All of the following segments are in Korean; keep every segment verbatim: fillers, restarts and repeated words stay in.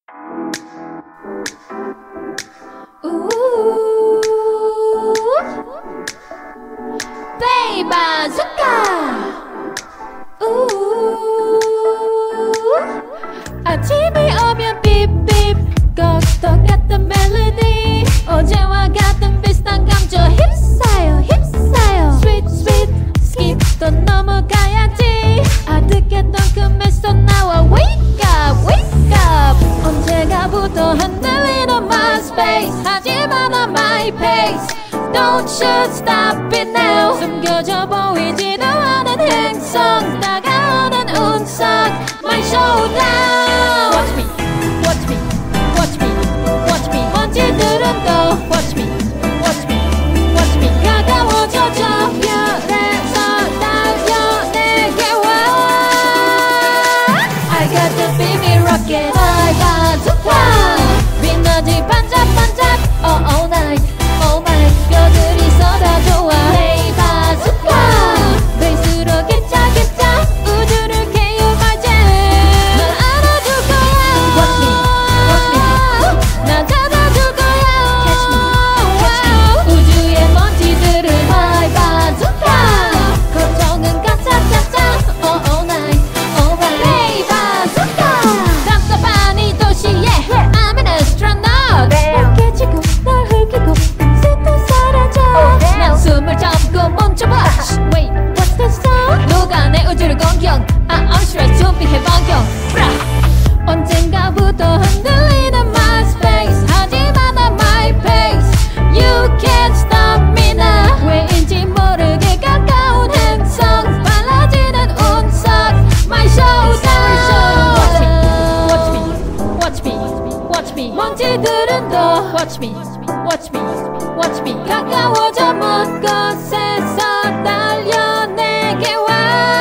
아침이 오면 삐삐 꼭 똑같은 멜로디 어제와 같은 비슷한 감정 휩싸여 휩싸여 Sweet sweet skip 또 넘어가야지 아득했던 그 미소 나와 Wake up wake up 언제가부터 흔들리는 my space 하지만 on my pace Don't you stop it now 숨겨져 보이지도 않은 행성 다가오는 운석 My showdown Watch me, watch me, watch me, watch me 먼지들은 또 Watch me, watch me, watch me 가까워져 저 별에서 달려 내게 와 I got the baby rocket My bazooka 빛나지 반짝반짝 Oh all night, all night 별들이 쏟아져와 Hey bazooka 베이스로 기차기차 우주를 깨우마제 날 안아줄 거야 Watch me, watch me 나 잡아줄 거야 Catch me, catch me 우주의 먼지들을 My bazooka 걱정은 가짜짜짜 Oh all night, all night Hey bazooka 답답한 이 도시에 I'm an astronaut 깨지고 날 흘기고 금세도 사라져 난 숨을 참고 멈춰봐 Wait, what's the sound? 누가 내 우주를 공격 I'm stressed 준비해 반격 언젠가부터 흔들리는 my space 하지만 on my pace You can't stop me now 왜인지 모르게 가까운 행성 빨라지는 운석 My showdown Watch me, watch me, watch me 먼지들은 또 Watch me, watch me, watch me 가까워져 먼 곳에서 달려 내게 와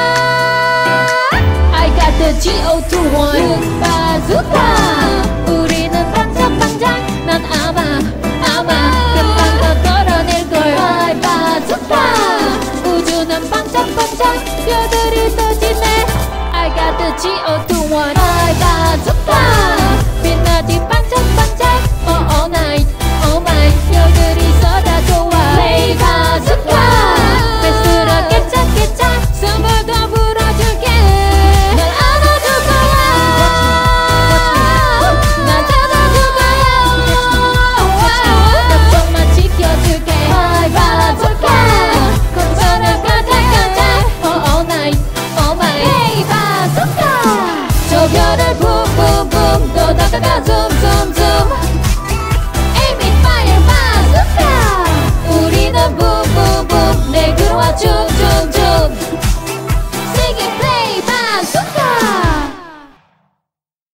I got the G O two one bazooka 우리는 반짝반짝 난 아마 아마 금방 더 떨어질걸 My bazooka 우주는 반짝반짝 별들이 떠지네 I got the G O two one My bazooka 빛나지 반짝반짝 Oh all night, all night 별들이 쏟아져와 Hey bazooka 베스로 깨짝깨짝 숨을 더 불어줄게 날 안아줄 거야 나 잡아줄 거야 걱정만 지켜줄게 My bazooka 걱정을 가짝가짝 Oh all night, all night Hey bazooka 저 별을 붐붐붐 또 다가가 zoom zoom zoom Aim it fire bazooka 우리는 붐붐붐 내 그로와 춤춤춤